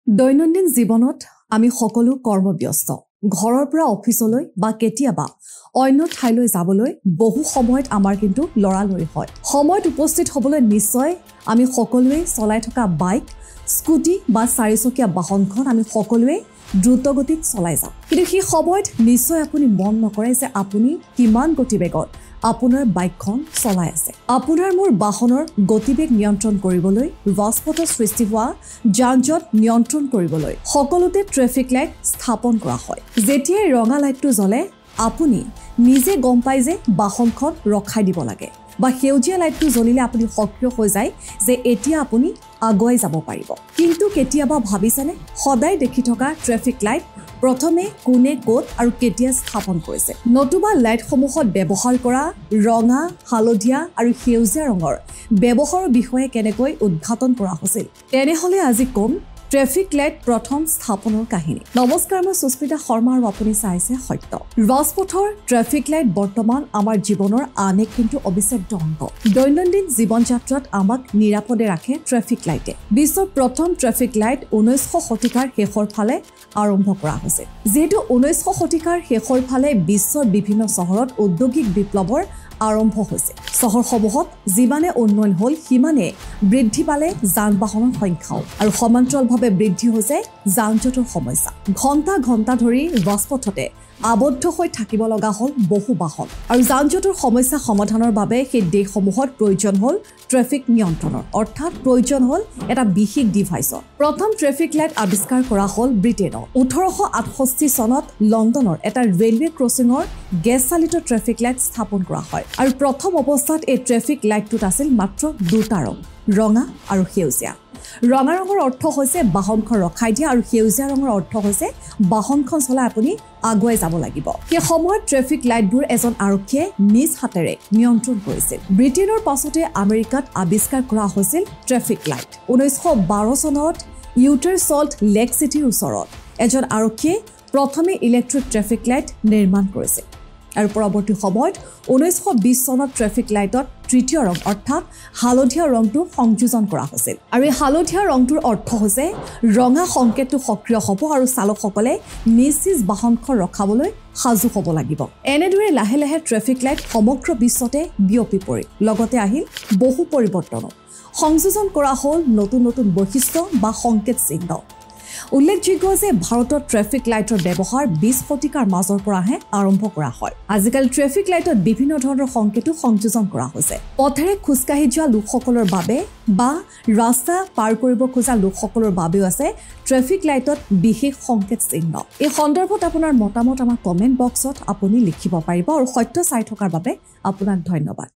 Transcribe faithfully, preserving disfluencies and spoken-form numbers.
দৈনন্দিন জীৱনত আমি সকলো কৰ্মব্যস্ত ঘৰৰ পৰা অফিচলৈ বা কেতিয়াবা অন্য ঠাইলৈ যাবলৈ বহু সময়ত আমাৰ কিন্তু লৰালৰি হয় সময়ত উপস্থিত হ'বলৈ নিশ্চয় আমি সকলোৱে চলাই থকা বাইক স্কুটি বা চাৰিচকীয়া বাহনখন আমি সকলোৱে দ্ৰুতগতিত চলাই যাওঁ কিন্তু সেই সময়ত নিশ্চয় আপুনি মন নকৰে যে আপুনি কিমান গতিবেগত আপোনাৰ বাইকখন চলাই আছে আপোনাৰ মোৰ বাহনৰ গতিবেগ নিয়ন্ত্ৰণ কৰিবলৈ ৰাজপথৰ সৃষ্টি হোৱা যানজঁট নিয়ন্ত্ৰণ কৰিবলৈ সকলোতে ট্ৰেফিক লাইট স্থাপন কৰা হয় যেতিয়াই ৰঙা লাইটটো জ্বলে আপুনি নিজে গম পায় যে বাহনখন ৰখাই দিব লাগে বা সেউজীয়া লাইটটো জ্বলিলে আপুনি সক্ৰিয় হৈ যায় যে এতিয়া আপুনি আগুৱাই যাব পাৰিব কিন্তু কেতিয়াবা ভাবিছেনে সদায় দেখি থকা ট্ৰেফিক লাইট প্ৰথমে কোনে ক'ত আৰু কেতিয়া স্থাপন কৰিছে নতুবা লাইটসমূহত ব্যৱহাৰ কৰা ৰঙা হালধীয়া আৰু সেউজীয়া ৰঙৰ ব্যৱহাৰৰ বিষয়ে কেনেকৈ উদ্ঘাটন কৰা হৈছিল তেনেহলে আজি কম ট্ৰেফিক লাইট প্ৰথম স্থাপনৰ কাহিনী নমস্কাৰ মই সুস্মিতা শৰ্মা আৰু আপুনি চাইছে সত্য ৰাজপথৰ ট্ৰেফিক লাইট বৰ্তমান আমাৰ জীৱনৰ আন এক কিন্তু অবিচ্ছেদ্য অংগ দৈনন্দিন জীৱন যাত্ৰাত আমাক নিৰাপদে ৰাখে ট্ৰেফিক লাইটে বিশ্বৰ প্ৰথম ট্ৰেফিক লাইট ঊনৈছশ শতিকাৰ শেষৰ ফালে আৰম্ভ কৰা হৈছে যেহেতু ঊনৈছশ শতিকাৰ শেষৰ ফালে বিশ্বৰ বিভিন্ন চহৰত ঔদ্যোগিক বিপ্লৱৰ আৰম্ভ হৈছে চহৰসমূহত যিমানে উন্নয়ন হ'ল সিমানে বৃদ্ধি পালে যান-বাহনৰ সংখ্যাও আৰু সমান্তৰালভাৱে বৃদ্ধি হৈছে যান-জঁটৰ সমস্যা ঘণ্টা ঘণ্টা ধৰি ৰাজপথতে আবদ্ধ হৈ থাকিব লগা হ'ল বহু বাহন আৰু যান-জঁটৰ সমস্যা সমাধানৰ বাবে সেই দেশসমূহত প্ৰয়োজন হ'ল ট্ৰেফিক নিয়ন্ত্ৰণৰ অৰ্থাৎ প্ৰয়োজন হ'ল এটা বিশেষ ডিভাইচৰ প্ৰথম ট্ৰেফিক লাইট আৱিষ্কাৰ কৰা হ'ল ব্ৰিটেইনত ওঠৰশ আঠষষ্ঠি চনত লণ্ডনৰ এটা ৰেলৱে ক্ৰছিঙৰ গেছ চালিত ট্ৰেফিক লাইট স্থাপন কৰা হয় আৰু প্ৰথম অৱস্থাত এই ট্ৰেফিক লাইটটোত আছিল মাত্ৰ দুটা ৰং ৰঙা আৰু সেউজীয়া ৰঙা ৰঙৰ অৰ্থ হৈছে বাহনখন ৰখাই দিয়া আৰু সেউজীয়া ৰঙৰ অৰ্থ হৈছে বাহনখন চলাই আপুনি আগুৱাই যাব লাগিব সেই সময়ত ট্ৰেফিক লাইটবোৰ এজন আৰক্ষীয়ে নিজ হাতেৰে নিয়ন্ত্ৰণ কৰিছিল ব্ৰিটেইনৰ পাছতে আমেৰিকাত আৱিষ্কাৰ কৰা হৈছিল ট্ৰেফিক লাইট ঊনৈছশ বাৰ চনত ইউটাৰ সল্ট লেক চিটিৰ ওচৰত এজন আৰক্ষীয়ে প্ৰথমে ইলেক্ট্ৰিক ট্ৰেফিক লাইট নিৰ্মাণ কৰিছিল আৰু পৰৱৰ্তী সময়ত ঊনৈছশ বিশ চনত ট্ৰেফিক লাইটত তৃতীয় ৰং অৰ্থাৎ হালধীয়া ৰংটো সংযোজন কৰা হৈছিল আৰু এই হালধীয়া ৰংটোৰ অৰ্থ হৈছে ৰঙা সংকেতটো সক্ৰিয় হ'ব আৰু চালকসকলে নিজ নিজ বাহনখন ৰখাবলৈ সাজু হ'ব লাগিব এনেদৰে লাহে লাহে ট্ৰেফিক লাইট সমগ্ৰ বিশ্বতে বিয়পি পৰিল লগতে আহিল বহু পৰিৱৰ্তন সংযোজন কৰা হ'ল নতুন নতুন বৈশিষ্ট্য বা সংকেত চিহ্ন উল্লেখযোগ্য যে ভাৰতত ট্ৰেফিক লাইটৰ ব্যৱহাৰ বিশ শতিকাৰ মাজৰ পৰাহে আৰম্ভ কৰা হয় আজিকালি ট্ৰেফিক লাইটত বিভিন্ন ধৰণৰ সংকেতো সংযোজন কৰা হৈছে পথেৰে খোজকাঢ়ি যোৱা লোকসকলৰ বাবে বা ৰাস্তা পাৰ কৰিব খোজা লোকসকলৰ বাবেও আছে ট্ৰেফিক লাইটত বিশেষ সংকেত চিহ্ন এই সন্দৰ্ভত আপোনাৰ মতামত আমাৰ কমেন্ট বক্সত আপুনি লিখিব পাৰিব আৰু সত্য চাই থকাৰ বাবে আপোনাক ধন্যবাদ